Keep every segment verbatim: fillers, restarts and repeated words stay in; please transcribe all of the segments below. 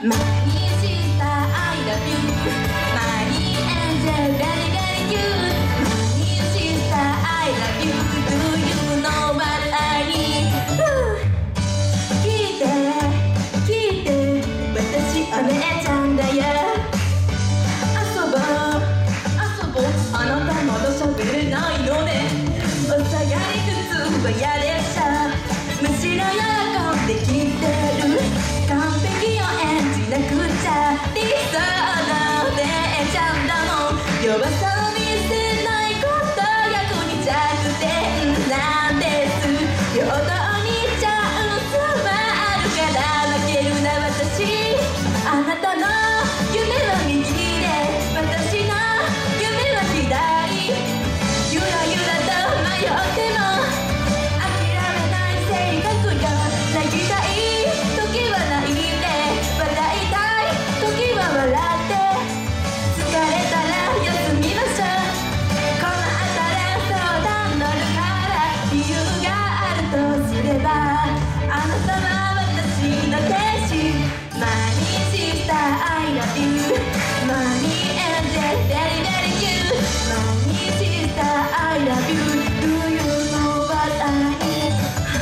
マニシスター I love you マニエンジェル very very cute マニシスター I love you Do you know what I need 聞いて聞いて私お姉ちゃんだよ遊ぼう遊ぼうあなたまだ喋れないのねお下がり普通は嫌でしょむしろ喜んで聞いてる完璧を演じなくちゃ理想の姉ちゃんだもん弱さを見せないことが不に弱点なんです平等にチャンスはあるから負けるな私あなたの夢は右で私の夢は左ゆらゆらと迷っても諦めない性格よ泣きたい時は泣いて笑いたい時は笑って疲れたら休みましょう困ったら相談乗るから理由があるとすればあなたは私の天使マニシスター I love you マニエンジェル very very cute マニシスター I love you Do you know what I need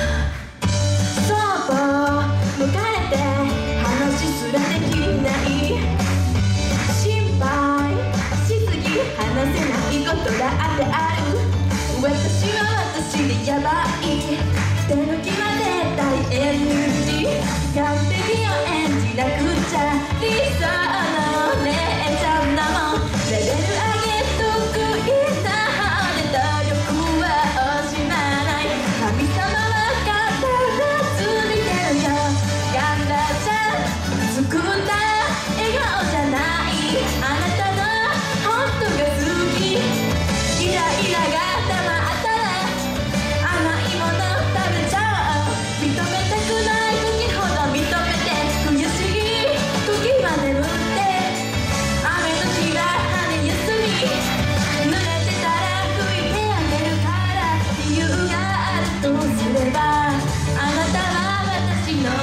そう向かれて話すらできない心配しすぎ話せないことだってある私は私でやばい手抜きは絶対 エヌジー 完璧を演じなくちゃ理想の姉ちゃんだもんレベル上げ得意な方で努力は惜しまない神様は必ず見てるよ頑張っちゃ作った笑顔じゃないあなたの本当が好きイライラが溜まったら甘いもの食べちゃおう認めたくない時ほど認めて悔しい時は眠って雨の日は羽休み濡れてたら拭いてあげるから理由があるとすればあなたは私の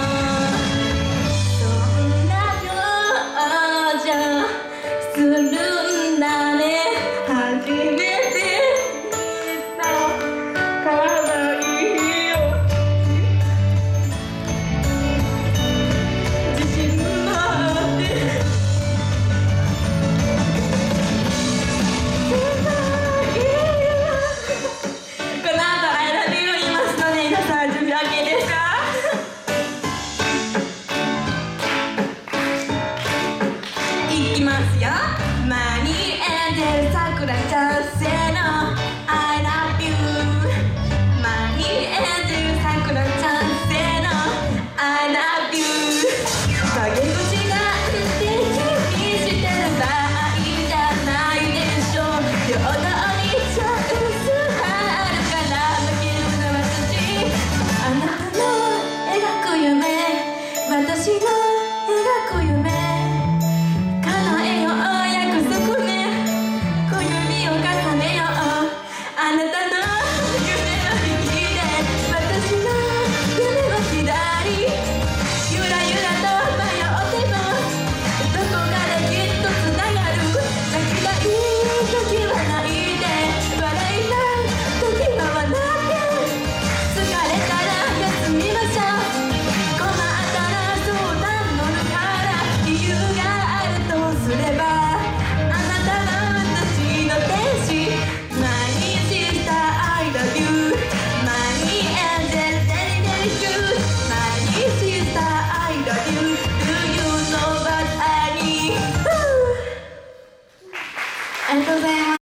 そんな表情するんだね初めて見た可愛いよ自信持ってこの後 I love you 言いますので皆さん準備 OK ですかいきますよマニエンジェルさくらちゃんせーの I love you マニエンジェルさくらちゃんせーの I love you 陰口がって気にしてる場合じゃないでしょ平等にチャンスはあるから負けるな私あなたの描く夢私の描く夢